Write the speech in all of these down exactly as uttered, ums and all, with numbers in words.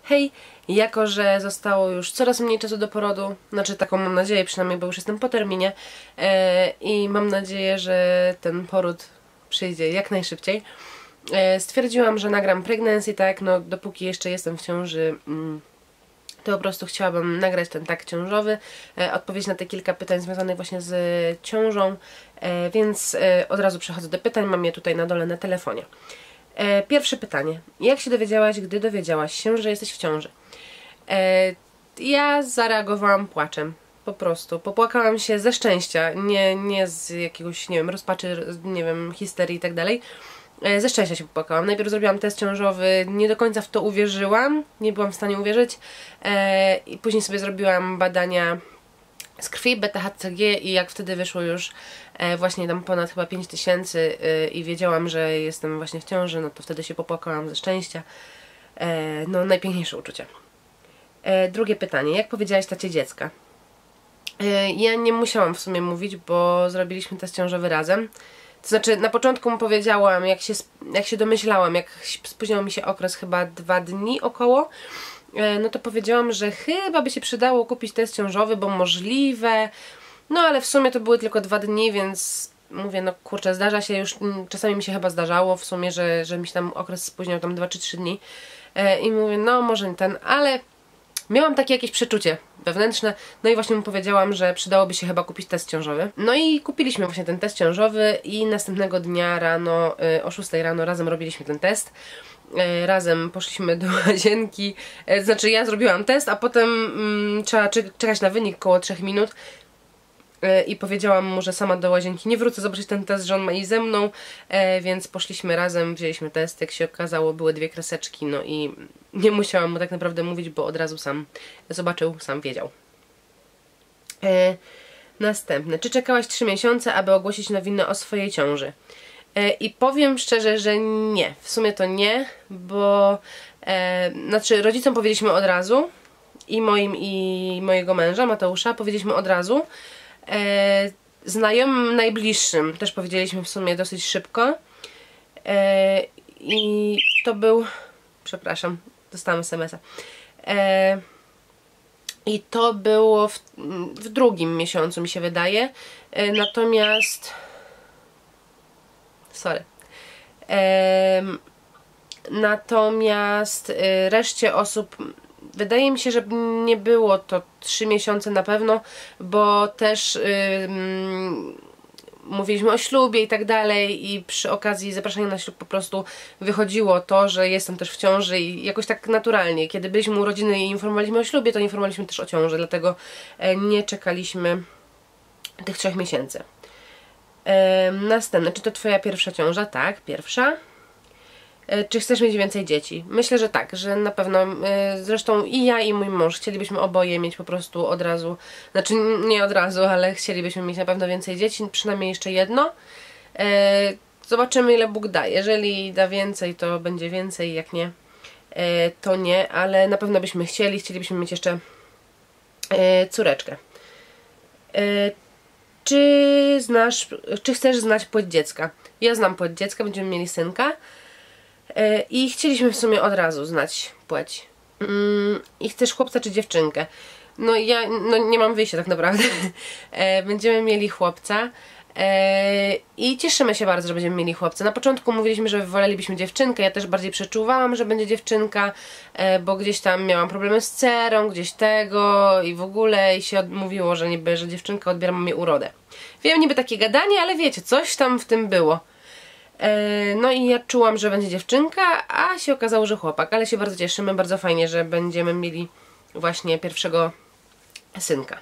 Hej, jako że zostało już coraz mniej czasu do porodu, znaczy taką mam nadzieję przynajmniej, bo już jestem po terminie e, i mam nadzieję, że ten poród przyjdzie jak najszybciej, e, stwierdziłam, że nagram pregnancy tag, no dopóki jeszcze jestem w ciąży, mm, to po prostu chciałabym nagrać ten tag ciążowy, e, odpowiedzieć na te kilka pytań związanych właśnie z ciążą, e, więc e, od razu przechodzę do pytań, mam je tutaj na dole na telefonie. E, pierwsze pytanie. Jak się dowiedziałaś, gdy dowiedziałaś się, że jesteś w ciąży? E, ja zareagowałam płaczem. Po prostu. Popłakałam się ze szczęścia, nie, nie z jakiegoś, nie wiem, rozpaczy, nie wiem, histerii i tak dalej. E, ze szczęścia się popłakałam. Najpierw zrobiłam test ciążowy, nie do końca w to uwierzyłam, nie byłam w stanie uwierzyć. E, I później sobie zrobiłam badania z krwi, beta H C G i jak wtedy wyszło już e, właśnie tam ponad chyba pięć tysięcy e, i wiedziałam, że jestem właśnie w ciąży, no to wtedy się popłakałam ze szczęścia. E, no najpiękniejsze uczucie. E, drugie pytanie. Jak powiedziałaś tacie dziecka? E, ja nie musiałam w sumie mówić, bo zrobiliśmy test ciążowy razem. To znaczy na początku mu powiedziałam, jak się, jak się domyślałam, jak spóźniał mi się okres chyba dwa dni około, no to powiedziałam, że chyba by się przydało kupić test ciążowy, bo możliwe. No ale w sumie to były tylko dwa dni, więc mówię, no kurczę, zdarza się już, czasami mi się chyba zdarzało w sumie, że, że mi się tam okres spóźniał tam dwa czy trzy dni. I mówię, no może nie ten, ale miałam takie jakieś przeczucie wewnętrzne, no i właśnie mu powiedziałam, że przydałoby się chyba kupić test ciążowy. No i kupiliśmy właśnie ten test ciążowy i następnego dnia rano, o szóstej rano razem robiliśmy ten test. Razem poszliśmy do łazienki, znaczy ja zrobiłam test, a potem mm, trzeba czekać na wynik około trzech minut i powiedziałam mu, że sama do łazienki nie wrócę zobaczyć ten test, że on ma i ze mną, więc poszliśmy razem, wzięliśmy test, jak się okazało były dwie kreseczki, no i nie musiałam mu tak naprawdę mówić, bo od razu sam zobaczył, sam wiedział. Następne. Czy czekałaś trzy miesiące, aby ogłosić nowinę o swojej ciąży? I powiem szczerze, że nie. W sumie to nie, bo e, znaczy rodzicom powiedzieliśmy od razu, i moim, i mojego męża, Mateusza, powiedzieliśmy od razu. E, znajomym najbliższym też powiedzieliśmy w sumie dosyć szybko. E, I to był... Przepraszam, dostałam es em es a. E, I to było w, w drugim miesiącu, mi się wydaje. E, natomiast... Sorry. Ehm, natomiast y, reszcie osób wydaje mi się, że nie było to trzy miesiące na pewno, bo też y, mm, mówiliśmy o ślubie i tak dalej i przy okazji zapraszania na ślub po prostu wychodziło to, że jestem też w ciąży i jakoś tak naturalnie. Kiedy byliśmy u rodziny i informowaliśmy o ślubie, to informowaliśmy też o ciąży, dlatego e, nie czekaliśmy tych trzech miesięcy. E, następne. Czy to twoja pierwsza ciąża? Tak, pierwsza. E, czy chcesz mieć więcej dzieci? Myślę, że tak, że na pewno. E, zresztą i ja, i mój mąż chcielibyśmy oboje mieć po prostu od razu, znaczy nie od razu, ale chcielibyśmy mieć na pewno więcej dzieci, przynajmniej jeszcze jedno. E, zobaczymy, ile Bóg da. Jeżeli da więcej, to będzie więcej, jak nie, e, to nie, ale na pewno byśmy chcieli, chcielibyśmy mieć jeszcze e, córeczkę. E, Czy znasz, czy chcesz znać płeć dziecka? Ja znam płeć dziecka, będziemy mieli synka yy, i chcieliśmy w sumie od razu znać płeć. Yy, I chcesz chłopca czy dziewczynkę? No ja no nie mam wyjścia tak naprawdę. yy, będziemy mieli chłopca yy, i cieszymy się bardzo, że będziemy mieli chłopca. Na początku mówiliśmy, że wolelibyśmy dziewczynkę, ja też bardziej przeczuwałam, że będzie dziewczynka, yy, bo gdzieś tam miałam problemy z cerą, gdzieś tego i w ogóle i się mówiło, że niby, że dziewczynka odbiera mamie urodę. Wiem, niby takie gadanie, ale wiecie, coś tam w tym było. Yy, no i ja czułam, że będzie dziewczynka, a się okazało, że chłopak, ale się bardzo cieszymy, bardzo fajnie, że będziemy mieli właśnie pierwszego synka.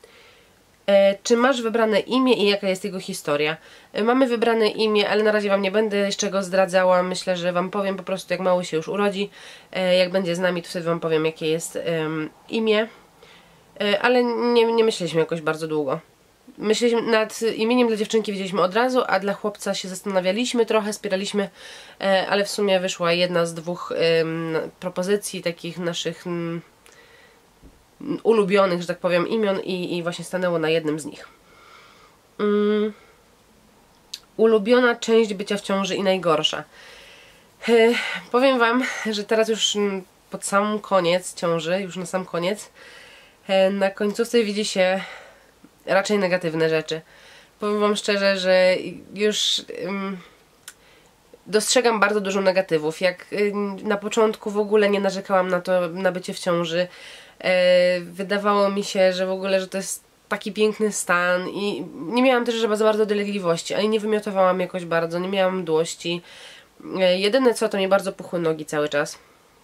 E, czy masz wybrane imię i jaka jest jego historia? E, mamy wybrane imię, ale na razie wam nie będę jeszcze go zdradzała. Myślę, że wam powiem po prostu, jak mały się już urodzi. E, jak będzie z nami, to wtedy wam powiem, jakie jest um, imię. E, ale nie, nie myśleliśmy jakoś bardzo długo. Myśleliśmy nad imieniem dla dziewczynki, wiedzieliśmy od razu, a dla chłopca się zastanawialiśmy trochę, spieraliśmy, e, ale w sumie wyszła jedna z dwóch um, propozycji takich naszych um, ulubionych, że tak powiem, imion i, i właśnie stanęło na jednym z nich. Um, ulubiona część bycia w ciąży i najgorsza. E, powiem wam, że teraz już pod sam koniec ciąży, już na sam koniec, na końcówce widzi się raczej negatywne rzeczy. Powiem wam szczerze, że już um, dostrzegam bardzo dużo negatywów. Jak um, na początku w ogóle nie narzekałam na to, na bycie w ciąży. E, wydawało mi się, że w ogóle, że to jest taki piękny stan i nie miałam też za bardzo dolegliwości, ale nie wymiotowałam jakoś bardzo, nie miałam mdłości. E, jedyne co, to mi bardzo puchły nogi cały czas.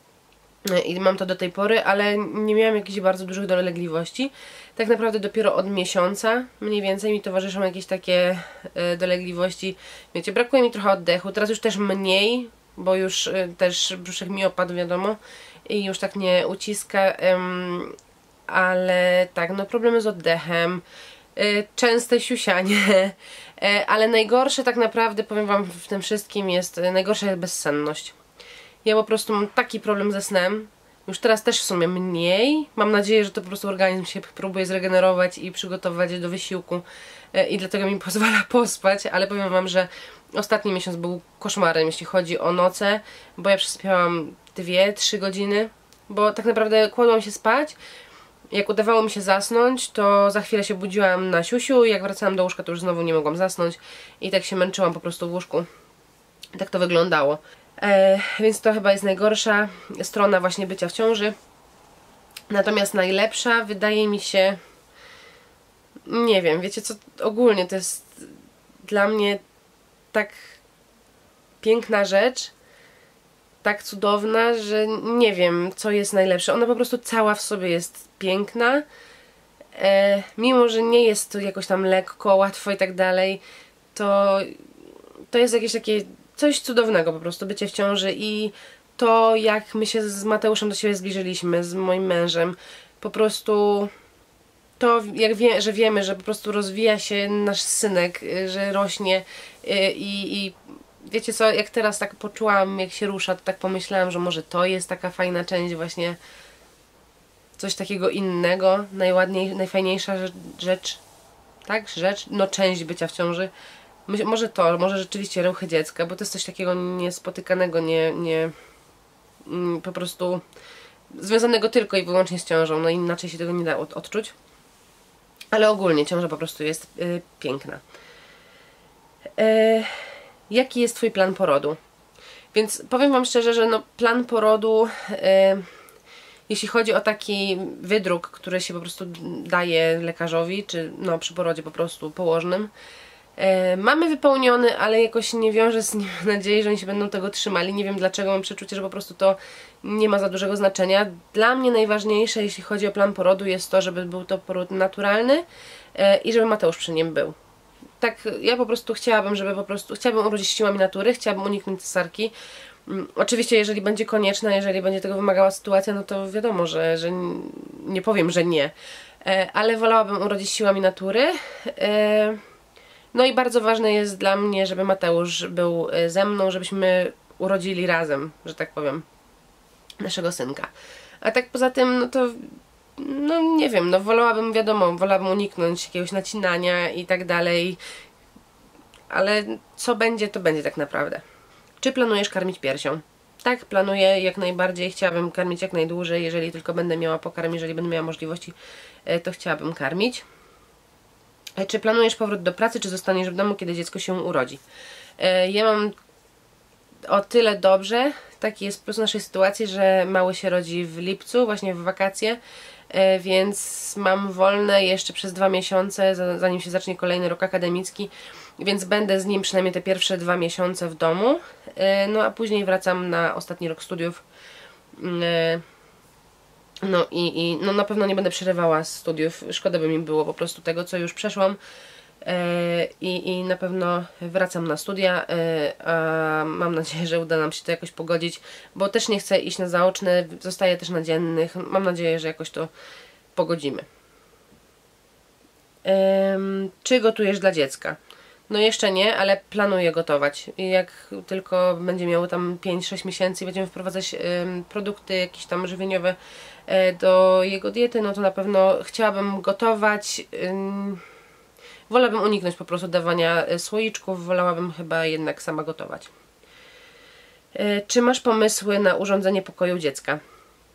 I mam to do tej pory, ale nie miałam jakichś bardzo dużych dolegliwości. Tak naprawdę dopiero od miesiąca mniej więcej mi towarzyszą jakieś takie e, dolegliwości. Wiecie, brakuje mi trochę oddechu, teraz już też mniej, bo już e, też brzuszek mi opadł, wiadomo, i już tak nie uciska, em, ale tak, no problemy z oddechem, e, częste siusianie, e, ale najgorsze tak naprawdę, powiem wam, w tym wszystkim jest, e, najgorsza jest bezsenność. Ja po prostu mam taki problem ze snem. Już teraz też w sumie mniej. Mam nadzieję, że to po prostu organizm się próbuje zregenerować i przygotować do wysiłku i dlatego mi pozwala pospać, ale powiem wam, że ostatni miesiąc był koszmarem, jeśli chodzi o noce, bo ja przesypiałam dwie trzy godziny, bo tak naprawdę kładłam się spać. Jak udawało mi się zasnąć, to za chwilę się budziłam na siusiu i jak wracałam do łóżka, to już znowu nie mogłam zasnąć i tak się męczyłam po prostu w łóżku. Tak to wyglądało. E, więc to chyba jest najgorsza strona właśnie bycia w ciąży. Natomiast najlepsza wydaje mi się, nie wiem, wiecie co, ogólnie to jest dla mnie tak piękna rzecz, tak cudowna, że nie wiem co jest najlepsze. Ona po prostu cała w sobie jest piękna, e, mimo że nie jest to jakoś tam lekko, łatwo i tak dalej, to to jest jakieś takie coś cudownego po prostu, bycie w ciąży i to jak my się z Mateuszem do siebie zbliżyliśmy, z moim mężem, po prostu to jak wie, że wiemy, że po prostu rozwija się nasz synek, że rośnie i, i wiecie co, jak teraz tak poczułam, jak się rusza, to tak pomyślałam, że może to jest taka fajna część właśnie, coś takiego innego, najładniej, najfajniejsza rzecz, tak, rzecz, no część bycia w ciąży. Może to, może rzeczywiście ruchy dziecka, bo to jest coś takiego niespotykanego, nie, nie po prostu związanego tylko i wyłącznie z ciążą, no inaczej się tego nie da od, odczuć. Ale ogólnie ciąża po prostu jest y, piękna. E, jaki jest twój plan porodu? Więc powiem wam szczerze, że no, plan porodu, y, jeśli chodzi o taki wydruk, który się po prostu daje lekarzowi, czy no, przy porodzie po prostu położnym, E, mamy wypełniony, ale jakoś nie wiążę z nim nadziei, że oni się będą tego trzymali. Nie wiem dlaczego, mam przeczucie, że po prostu to nie ma za dużego znaczenia. Dla mnie najważniejsze, jeśli chodzi o plan porodu, jest to, żeby był to poród naturalny e, i żeby Mateusz przy nim był. Tak, ja po prostu chciałabym, żeby po prostu, chciałabym urodzić siłami natury, chciałabym uniknąć cesarki. Um, oczywiście, jeżeli będzie konieczna, jeżeli będzie tego wymagała sytuacja, no to wiadomo, że, że nie powiem, że nie. E, ale wolałabym urodzić siłami natury. E, No i bardzo ważne jest dla mnie, żeby Mateusz był ze mną, żebyśmy urodzili razem, że tak powiem, naszego synka. A tak poza tym, no to, no nie wiem, no wolałabym, wiadomo, wolałabym uniknąć jakiegoś nacinania i tak dalej, ale co będzie, to będzie tak naprawdę. Czy planujesz karmić piersią? Tak, planuję jak najbardziej, chciałabym karmić jak najdłużej, jeżeli tylko będę miała pokarm, jeżeli będę miała możliwości, to chciałabym karmić. Czy planujesz powrót do pracy, czy zostaniesz w domu, kiedy dziecko się urodzi? Ja mam o tyle dobrze, taki jest plus naszej sytuacji, że mały się rodzi w lipcu, właśnie w wakacje, więc mam wolne jeszcze przez dwa miesiące, zanim się zacznie kolejny rok akademicki, więc będę z nim przynajmniej te pierwsze dwa miesiące w domu, no a później wracam na ostatni rok studiów. No i, i no na pewno nie będę przerywała studiów, szkoda by mi było po prostu tego, co już przeszłam yy, i, i na pewno wracam na studia, yy, a mam nadzieję, że uda nam się to jakoś pogodzić, bo też nie chcę iść na zaoczne, zostaję też na dziennych, mam nadzieję, że jakoś to pogodzimy. Yy, czy gotujesz dla dziecka? No jeszcze nie, ale planuję gotować. I jak tylko będzie miało tam pięć sześć miesięcy i będziemy wprowadzać y, produkty jakieś tam żywieniowe y, do jego diety, no to na pewno chciałabym gotować. Y, wolałabym uniknąć po prostu dawania słoiczków, wolałabym chyba jednak sama gotować. Y, czy masz pomysły na urządzenie pokoju dziecka?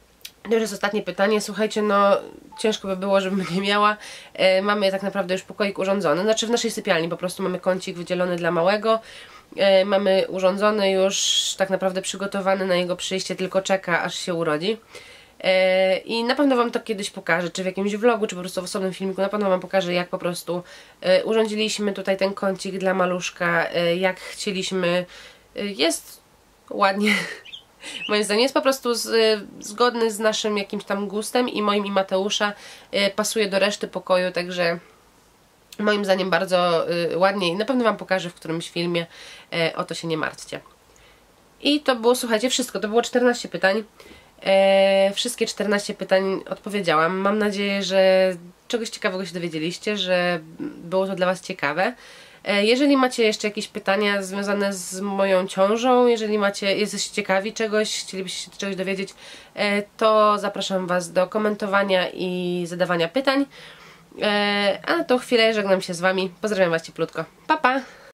To już jest ostatnie pytanie. Słuchajcie, no ciężko by było, żebym nie miała. E, mamy tak naprawdę już pokoik urządzony. Znaczy w naszej sypialni po prostu mamy kącik wydzielony dla małego. E, mamy urządzony już, tak naprawdę przygotowany na jego przyjście, tylko czeka aż się urodzi. E, I na pewno Wam to kiedyś pokażę, czy w jakimś vlogu, czy po prostu w osobnym filmiku. Na pewno Wam pokażę, jak po prostu e, urządziliśmy tutaj ten kącik dla maluszka, e, jak chcieliśmy. E, jest ładnie. Moim zdaniem jest po prostu z, zgodny z naszym jakimś tam gustem i moim i Mateusza, y, pasuje do reszty pokoju, także moim zdaniem bardzo y, ładnie i na pewno Wam pokażę w którymś filmie, y, o to się nie martwcie. I to było, słuchajcie, wszystko, to było czternaście pytań. E, wszystkie czternaście pytań odpowiedziałam. Mam nadzieję, że czegoś ciekawego się dowiedzieliście, że było to dla Was ciekawe. Jeżeli macie jeszcze jakieś pytania związane z moją ciążą, jeżeli macie, jesteście ciekawi czegoś, chcielibyście się czegoś dowiedzieć, to zapraszam Was do komentowania i zadawania pytań. A na tą chwilę żegnam się z Wami. Pozdrawiam Was cieplutko. Pa, pa!